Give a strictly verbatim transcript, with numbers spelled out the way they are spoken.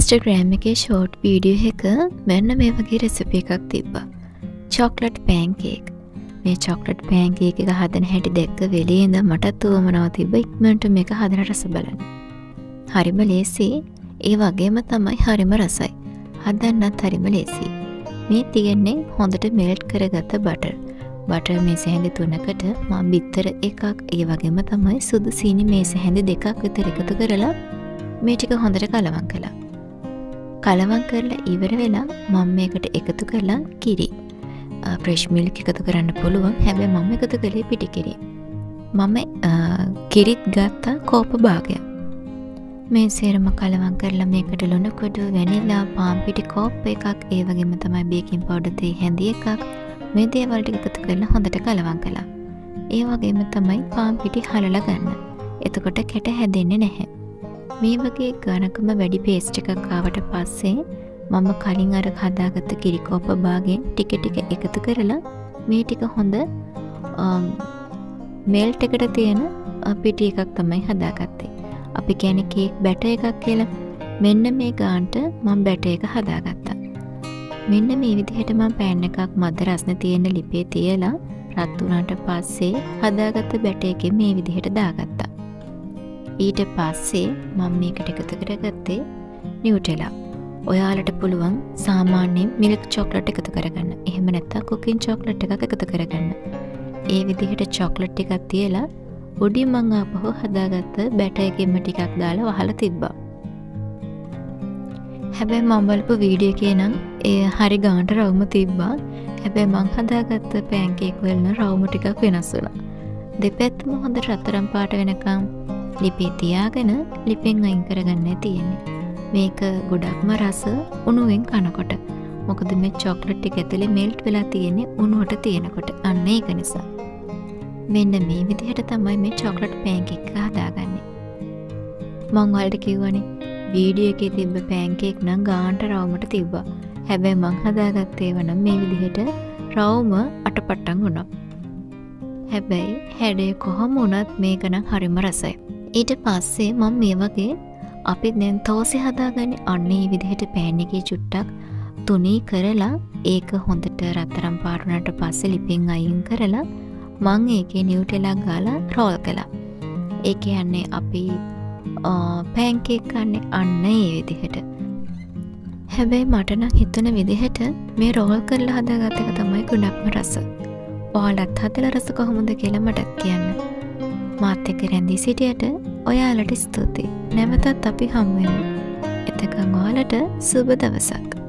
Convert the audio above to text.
Instagram එකේ short video එක මෙන්න මේ වගේ recipe එකක් තිබ්බා. chocolate pancake. මේ chocolate pancake එක හදන හැටි දැක්ක වෙලේ ඉඳන් මටත් උවමනාව තිබ්බ ඉක්මනට මේක හදන රස බලන්න. හරිම ලේසි. ඒ වගේම තමයි හරිම රසයි. හදන්නත් හරිම ලේසි. මේ තියෙන්නේ හොඳට melt කරගත්ත butter. butter මේස හැඳි තුනකට මම බිත්තර එකක් ඒ වගේම තමයි සුදු සීනි මේස හැඳි දෙකක් විතර එකතු කරලා මේ ටික හොඳට කලවම් කළා. කලවම් කරලා ඉවර වෙලා මම මේකට එකතු කරලා කිරි. fresh milk එකතු කරන්න පුළුවන්. හැබැයි මම එකතු කළේ පිටි කිරි. මම කිරිත් ගත්තා කෝප භාගයක්. මේ සේරම කලවම් කරලා මේකට ලුණු කුඩු, වැනිලා, පාන් පිටි කෝප් එකක්, ඒ වගේම තමයි බේකින් පවුඩර් තේ හැඳි එකක් මේ දේවල් ටික එකතු කරලා හොඳට කලවම් කළා. ඒ වගේම තමයි පාන් පිටි හලලා ගන්න. එතකොට කැට හැදෙන්නේ නැහැ. මේ වගේ ඝනකම වැඩි පේස්ට් එකක් ආවට පස්සේ මම කලින් අර හදාගත්ත කිරි කෝප භාගයෙන් ටික ටික එකතු කරලා මේ ටික හොඳ මෙල්ට් එකට තියෙන පිටි එකක් තමයි හදාගත්තේ. අපි කියන්නේ කේක් බැටර් එකක් කියලා. මෙන්න මේ ගානට මම බැටර් එක හදාගත්තා. මෙන්න මේ විදිහට මම පෑන් එකක් මද රස්නේ තියෙන ලිපේ තියලා රත් වුණාට පස්සේ හදාගත්ත බැටර් එකේ මේ විදිහට දාගත්තා. ඊට පස්සේ මම මේකට එකතු කරගත්තේ නියුටෙලා. ඔයාලට පුළුවන් සාමාන්‍ය මිල්ක් චොක්ලට් එකතු කරගන්න. එහෙම නැත්නම් කුකින් චොක්ලට් එකක් එකතු කරගන්න. ඒ විදිහට චොක්ලට් ටිකක් තියලා උඩින් මම ආපහු හදාගත්ත බැටර් එකෙම ටිකක් දාලා වහලා තිබ්බා. හැබැයි මම බලපු වීඩියෝ එකේ නම් ඒ හරි ගානට රවුම තිබ්බා. හැබැයි මම හදාගත්ත පෑන්කේක් වල රවුම ටිකක් වෙනස් වුණා. දෙපැත්තම හොඳ රත්තරන් පාට වෙනකම් ලිපේ තියාගෙන ලිපෙන් අයින් කරගන්නයි තියෙන්නේ. මේක ගොඩක්ම රස උණුවෙන් කනකොට. මොකද මේ චොක්ලට් එක ඇතුලේ මෙල්ට් වෙලා තියෙන්නේ උණුවට තියෙනකොට. අන්න ඒක නිසා. මෙන්න මේ විදිහට තමයි මේ චොක්ලට් පෑන්කේක් එක හදාගන්නේ. මම ඔයාලට කිව්වනේ වීඩියෝ එකේ තිබ්බ පෑන්කේක් නම් ගානට රවුමට තිබ්බා. හැබැයි මං හදාගත්තේ ඒව නම් මේ විදිහට රවුම අටපට්ටම් වුණා. හැබැයි හැඩය කොහොම වුණත් මේක නම් හරිම රසයි. ඊට පස්සේ මම මේ වගේ අපි දැන් තෝසි හදාගන්නේ අන්න මේ විදිහට පෑන් එකේ චුට්ටක් තුනී කරලා ඒක හොඳට රත්තරන් පාට වුණාට පස්සේ ලිපෙන් අයින් කරලා මං ඒකේ නියුටෙලා ගාලා රෝල් කළා. ඒ කියන්නේ අපි පෑන්කේක් කන්නේ අන්න ඒ විදිහට. හැබැයි මට නම් හිතන විදිහට මේ රෝල් කරලා හදාගත්ත එක තමයි ගොඩක්ම රස. ඔයාලත් හදලා රස කොහොමද කියලා මටත් කියන්න. මාත් එක්ක රැඳී සිටියට ඔයාලට ස්තුතියි. නැවතත් අපි හමු වෙමු. එතකන් ඔයාලට සුබ දවසක්.